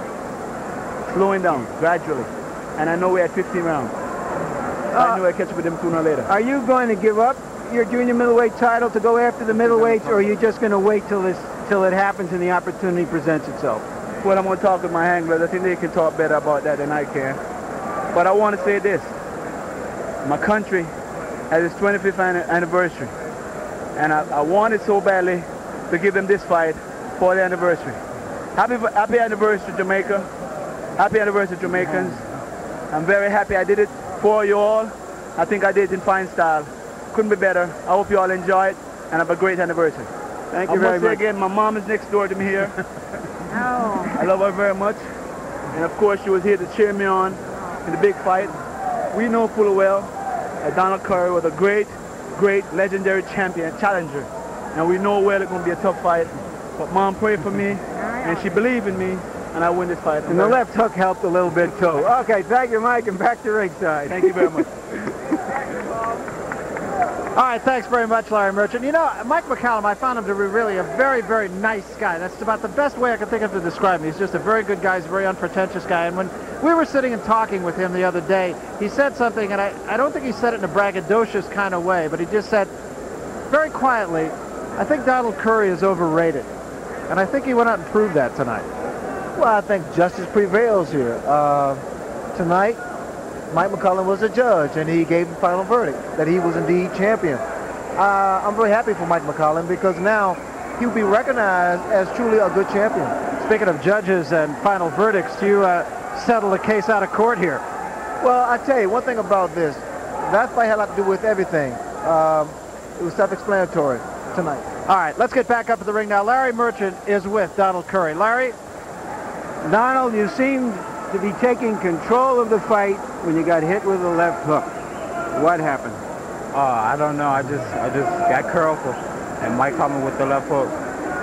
L: gradually. And I know we had 15 rounds. I knew I'd catch up with him sooner or later.
F: Are you going to give up your junior middleweight title to go after the middleweights, or are you just going to wait till it happens and the opportunity presents itself?
L: Well, I'm going to talk with my anglers. I think they can talk better about that than I can. But I want to say this. My country has its 25th anniversary. And I wanted so badly to give them this fight for the anniversary. Happy anniversary, Jamaica. Happy anniversary, Jamaicans. I'm very happy I did it for you all. I think I did it in fine style. Couldn't be better. I hope you all enjoy it and have a great anniversary.
F: Thank you very much.
L: Again, my mom is next door to me here. I love her very much. And of course, she was here to cheer me on in the big fight. We know full well that Donald Curry was a great, legendary champion, challenger. And we know well it's going to be a tough fight. But Mom prayed for me, and she believed in me, and I win this fight.
F: And the left hook helped a little bit, too. Okay, thank you, Mike, and back to ringside.
L: Thank you very much.
A: All right, thanks very much, Larry Merchant. You know, Mike McCallum, I found him to be really a very, very nice guy. That's about the best way I can think of to describe him. He's just a very good guy. He's a very unpretentious guy. And when we were sitting and talking with him the other day, he said something, and I don't think he said it in a braggadocious kind of way, but he just said, very quietly, I think Donald Curry is overrated. And I think he went out and proved that tonight.
E: Well, I think justice prevails here. Tonight, Mike McCallum was a judge, and he gave the final verdict that he was indeed champion. I'm very happy for Mike McCallum because now he'll be recognized as truly a good champion.
A: Speaking of judges and final verdicts, you settled a case out of court here.
E: Well, I tell you, one thing about this, that fight had a lot to do with everything. It was self-explanatory tonight.
A: All right, let's get back up to the ring now. Larry Merchant is with Donald Curry. Larry?
F: Donald, you seemed to be taking control of the fight when you got hit with a left hook. What happened?
K: I don't know. I just got curled and Mike caught me with the left hook.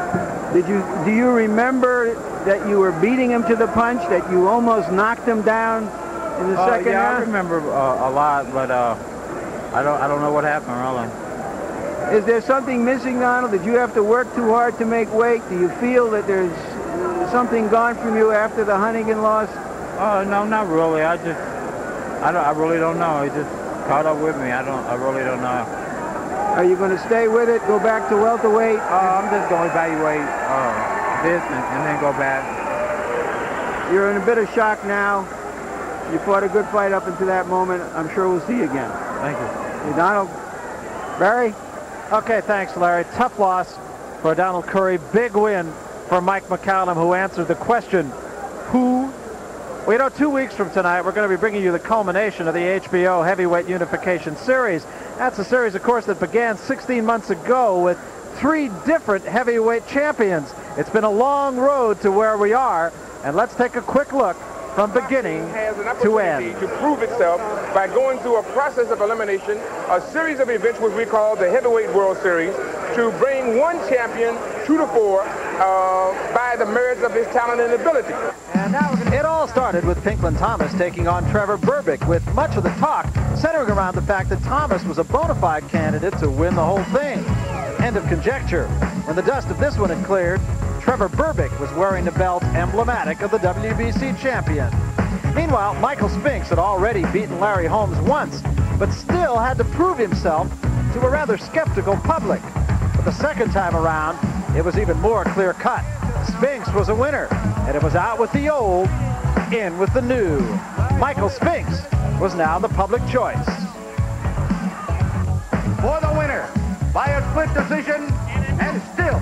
F: Do you remember that you were beating him to the punch, that you almost knocked him down in the second
K: yeah,
F: round?
K: I remember a lot, but I don't know what happened really.
F: Is there something missing, Donald? Did you have to work too hard to make weight? Do you feel that there's something gone from you after the Hunnigan loss?
K: No, not really. I really don't know. It just caught up with me. I really don't know.
F: Are you going to stay with it, go back to welterweight?
K: I'm just going to evaluate this and then go back.
F: You're in a bit of shock now. You fought a good fight up until that moment. I'm sure we'll see you again.
K: Thank you.
F: Hey, Donald. Barry?
A: Okay, thanks, Larry. Tough loss for Donald Curry. Big win for Mike McCallum, who answered the question, who? Well, you know, 2 weeks from tonight, we're going to be bringing you the culmination of the HBO Heavyweight Unification Series. That's a series, of course, that began 16 months ago with 3 different heavyweight champions. It's been a long road to where we are, and let's take a quick look from beginning to end.
M: To prove itself by going through a process of elimination, a series of events which we call the Heavyweight World Series, to bring one champion to the fore by the merits of his talent and ability.
A: And now it all started with Pinklon Thomas taking on Trevor Berbick, with much of the talk centering around the fact that Thomas was a bona fide candidate to win the whole thing. End of conjecture. When the dust of this one had cleared, Trevor Berbick was wearing the belt emblematic of the WBC champion. Meanwhile, Michael Spinks had already beaten Larry Holmes once, but still had to prove himself to a rather skeptical public. But the second time around, it was even more clear-cut. Spinks was a winner, and it was out with the old, in with the new. Michael Spinks was now the public choice.
N: For the winner, by a split decision, and still.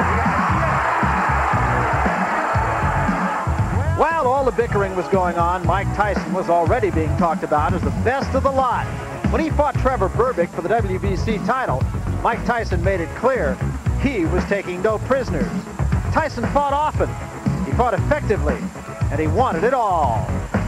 A: While all the bickering was going on, Mike Tyson was already being talked about as the best of the lot. When he fought Trevor Berbick for the WBC title, Mike Tyson made it clear he was taking no prisoners. Tyson fought often, he fought effectively, and he wanted it all.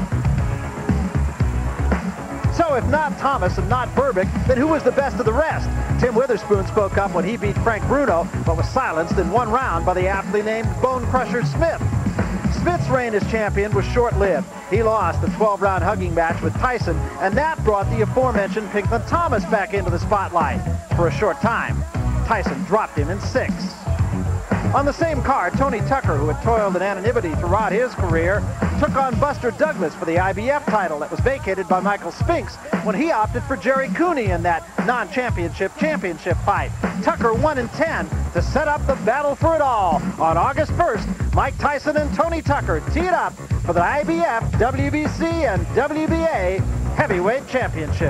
A: So if not Thomas and not Berbick, then who was the best of the rest? Tim Witherspoon spoke up when he beat Frank Bruno, but was silenced in one round by the aptly named Bone Crusher Smith. Smith's reign as champion was short-lived. He lost the 12-round hugging match with Tyson, and that brought the aforementioned Pinkman Thomas back into the spotlight. For a short time, Tyson dropped him in 6. On the same card, Tony Tucker, who had toiled in anonymity throughout his career, took on Buster Douglas for the IBF title that was vacated by Michael Spinks when he opted for Jerry Cooney in that non-championship championship fight. Tucker won in 10 to set up the battle for it all. On August 1st, Mike Tyson and Tony Tucker teed up for the IBF, WBC, and WBA heavyweight championship.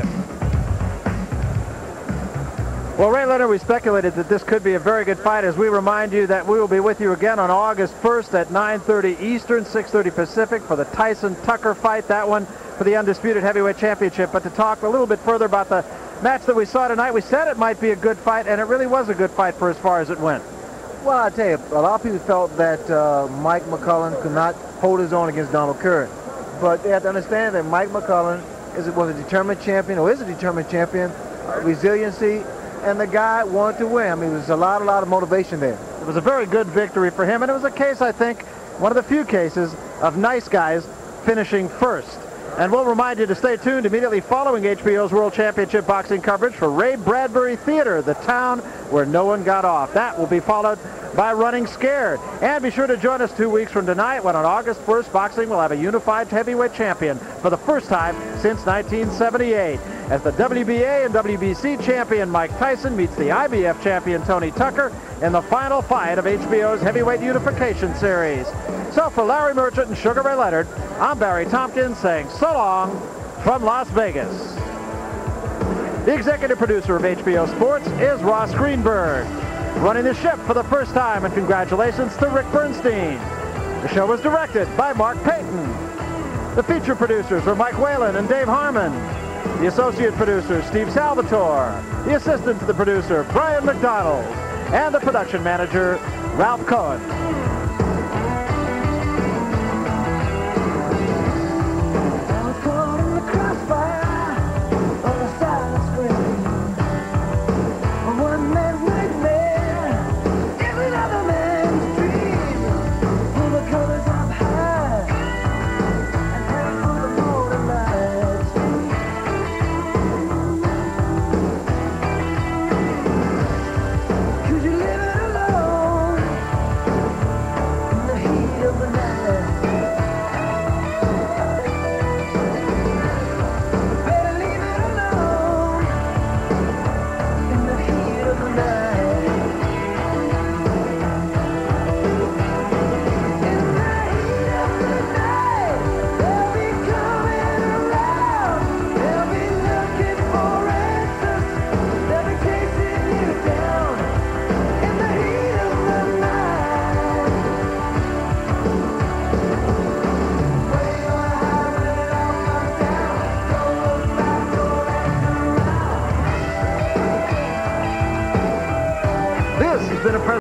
A: Well, Ray Leonard, we speculated that this could be a very good fight, as we remind you that we will be with you again on August 1st at 9:30 Eastern, 6:30 Pacific for the Tyson-Tucker fight, that one for the Undisputed Heavyweight Championship. But to talk a little bit further about the match that we saw tonight, we said it might be a good fight, and it really was a good fight for as far as it went.
E: Well, I tell you, a lot of people felt that Mike McCullen could not hold his own against Donald Curry. But they have to understand that Mike McCullen was a determined champion, or is a determined champion, resiliency, and the guy wanted to win. I mean, there's a lot of motivation there.
A: It was a very good victory for him, and it was a case, I think, one of the few cases of nice guys finishing first. And we'll remind you to stay tuned immediately following HBO's World Championship Boxing coverage for Ray Bradbury Theater, the town where no one got off. That will be followed by Running Scared. And be sure to join us 2 weeks from tonight when on August 1st, boxing will have a unified heavyweight champion for the first time since 1978. As the WBA and WBC champion Mike Tyson meets the IBF champion Tony Tucker in the final fight of HBO's Heavyweight Unification Series. So for Larry Merchant and Sugar Ray Leonard, I'm Barry Tompkins saying so long from Las Vegas. The executive producer of HBO Sports is Ross Greenberg. Running the ship for the first time, and congratulations to Rick Bernstein. The show was directed by Mark Payton. The feature producers were Mike Whalen and Dave Harmon. The associate producer, Steve Salvatore. The assistant to the producer, Brian McDonald. And the production manager, Ralph Cohen.